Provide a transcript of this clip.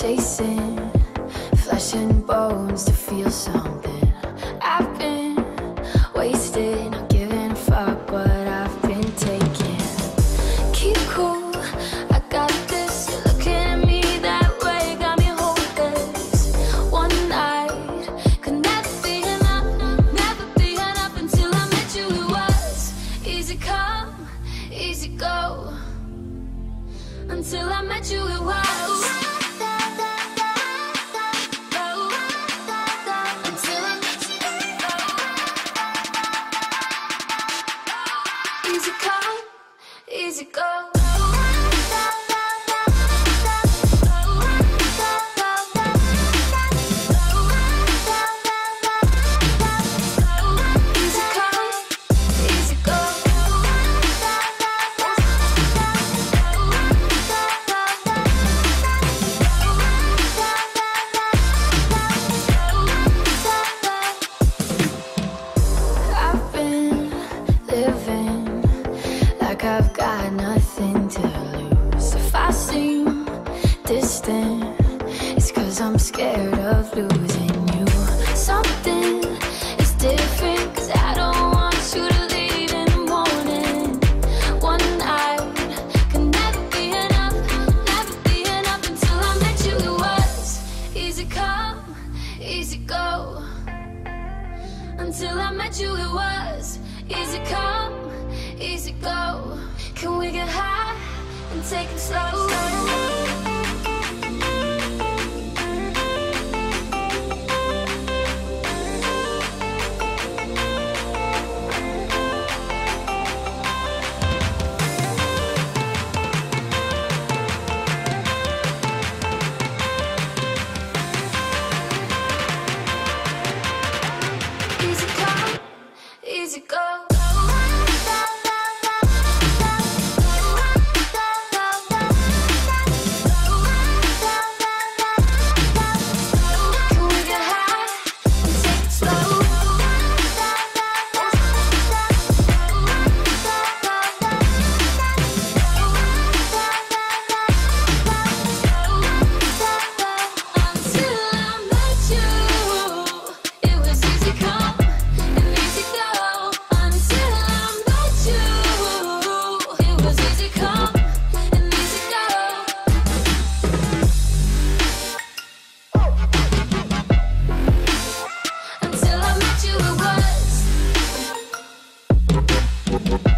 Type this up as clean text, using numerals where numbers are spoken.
chasing flesh and bones to feel something. I've been wasted, not giving a fuck what I've been taking. Keep cool, I got this. You're looking at me that way, got me hopeless. One night could never be enough until I met you. It was easy come, easy go. Until I met you, it was. Easy come, easy go. I've got nothing to lose. If I seem distant, it's 'cause I'm scared of losing you. Something is different, 'cause I don't want you to leave in the morning. One night could never be enough until I met you. It was easy come, easy go. Until I met you, it was easy come, easy go. Can we get high and take it slow? Easy come, easy go. Until I met you, it was.